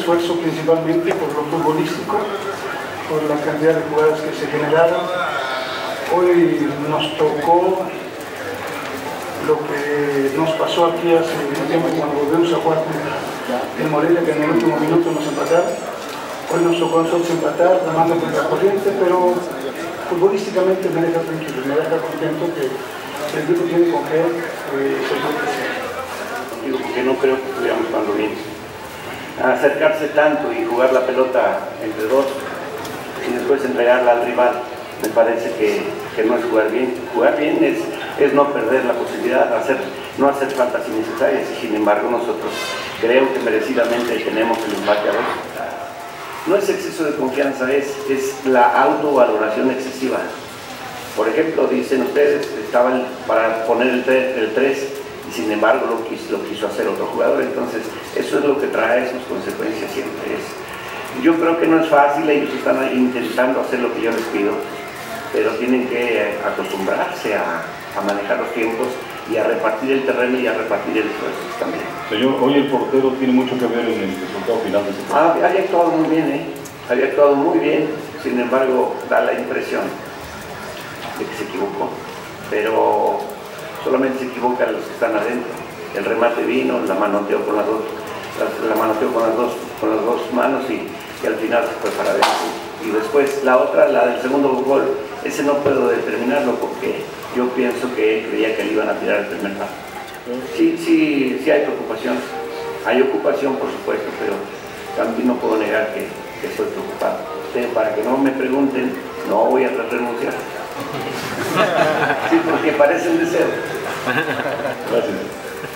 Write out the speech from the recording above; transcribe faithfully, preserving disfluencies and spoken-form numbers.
esfuerzo principalmente por lo futbolístico, por la cantidad de jugadas que se generaron. Hoy nos tocó lo que nos pasó aquí hace un tiempo cuando volvimos a jugar en Morelia, que en el último minuto nos empataron. Hoy nos tocó a nosotros empatar, remando contra la corriente, pero futbolísticamente me deja tranquilo, me deja contento que el equipo tiene con qué eh, seguir creciendo. Digo, porque no creo que estuviéramos jugando bien. Acercarse tanto y jugar la pelota entre dos y después entregarla al rival, me parece que, que no es jugar bien. Jugar bien es, es no perder la posibilidad de hacer, no hacer faltas innecesarias, y sin embargo nosotros creo que merecidamente tenemos el empate a dos. No es exceso de confianza, es, es la autovaloración excesiva. Por ejemplo, dicen ustedes, estaban para poner el tres y sin embargo lo quiso, lo quiso hacer otro jugador. Entonces eso es lo que trae sus consecuencias siempre. Es, yo creo que no es fácil, ellos están intentando hacer lo que yo les pido, pero tienen que acostumbrarse a, a manejar los tiempos y a repartir el terreno y a repartir el esfuerzo también. Señor, hoy el portero tiene mucho que ver en el resultado final de este partido. Ah, había actuado muy bien, ¿eh? Había actuado muy bien, sin embargo da la impresión de que se equivocó, pero solamente se equivocan los que están adentro. El remate vino, la manoteó con las dos, la, la manoteó con las dos, con las dos manos y, y al final se fue para adentro. Y después la otra, la del segundo gol, ese no puedo determinarlo porque yo pienso que él creía que le iban a tirar el primer paso. Sí, sí, sí hay preocupación, hay ocupación por supuesto, pero también no puedo negar que, que estoy preocupado. Pero para que no me pregunten, no voy a renunciar. Sí, porque parece un deseo. Gracias.